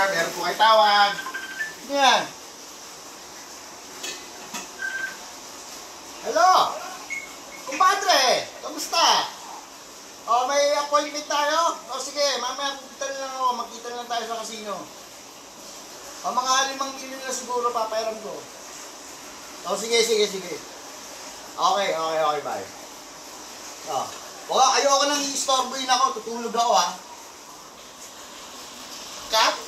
meron po kayo tawag. Yan. Hello? Kumpadre, kamusta? O, may appointment tayo? O, sige, mamaya pupunta na lang ako. Magkita na lang tayo sa casino. O, mga 5 million na siguro papairam ko. O, sige. Okay, bye. O, ayoko nang i-istorbohin ako. Tutulog ako, ha? Kat?